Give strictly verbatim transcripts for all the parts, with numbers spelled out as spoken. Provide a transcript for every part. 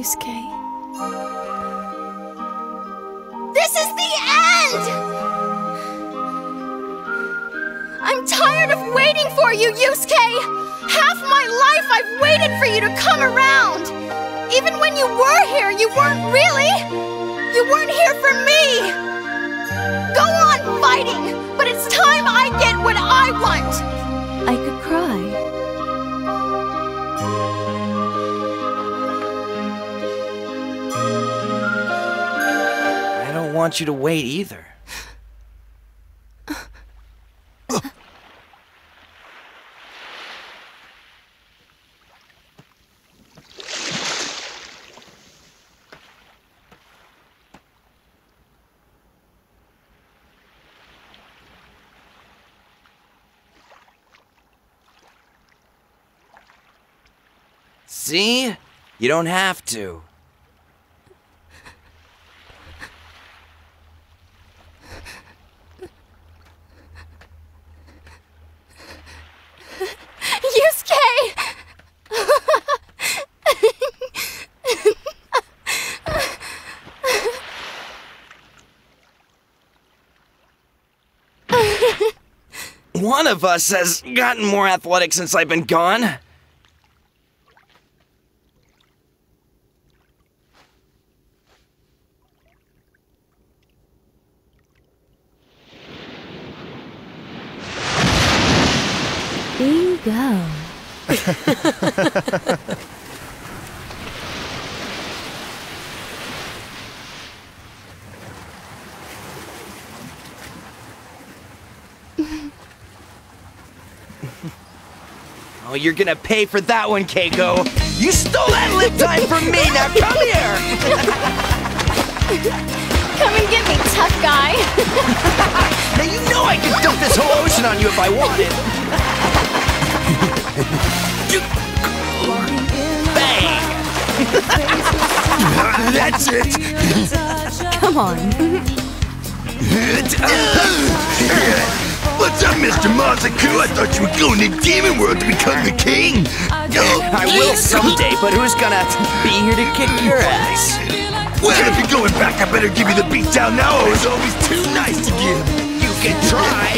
Yusuke. This is the end! I'm tired of waiting for you, Yusuke! Half my life I've waited for you to come around! Even when you were here, you weren't really! You weren't here for me! Go on fighting, but it's time I get what I want! I could cry. I don't want you to wait either. See? You don't have to. Yusuke! One of us has gotten more athletic since I've been gone. Bingo. Oh, you're gonna pay for that one, Keiko. You stole that lip time from me. Now come here. Come and get me, tough guy! Now you know I could dump this whole ocean on you if I wanted. Bang! That's it. Come on. What's up, Mister Masaku? I thought you were going to Demon World to become the king. I will someday, but who's gonna be here to kick your ass? Well, if you're going back, I better give you the beat down now. I was always too nice to give. You can try.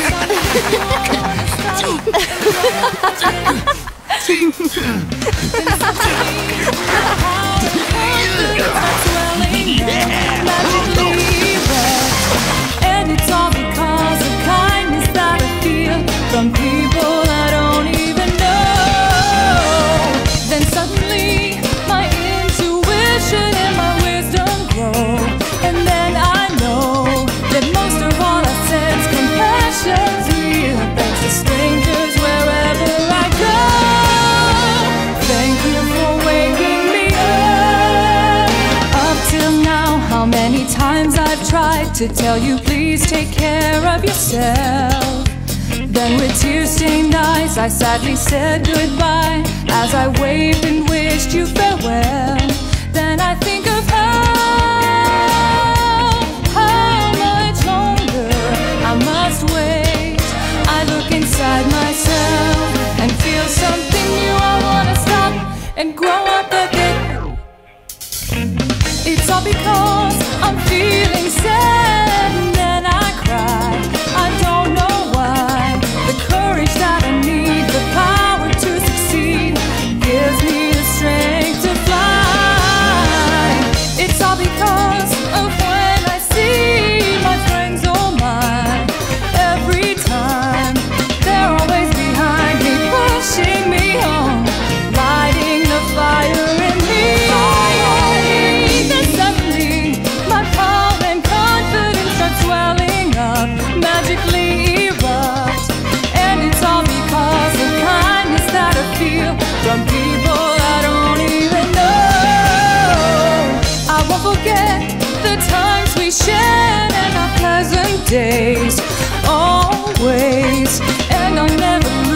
And it's all because of kindness that I feel from people I don't even know. Then suddenly my intuition and my wisdom grow, and then I know that most of all I sense compassion's real. Thanks to strangers wherever I go. Thank you for waking me up. Up till now, how many times I've tried to tell you please take care of yourself. Then with tear-stained eyes I sadly said goodbye as I waved and wished you farewell. Then I think of how, how much longer I must wait. I look inside myself and feel something new. I wanna stop and grow up again. It's all because I'm feeling sad and then I cry. I don't know why. The courage that I need, the power to succeed, gives me the strength to fly. It's all because of when I see my friends, oh my. Every time they're always behind me, pushing me on, lighting the fire in me. Then suddenly my power and confidence start swelling up, magically erupt. And it's all because of kindness that I feel from people I don't even know. I won't forget the times we shared and our pleasant days, always. And I'll never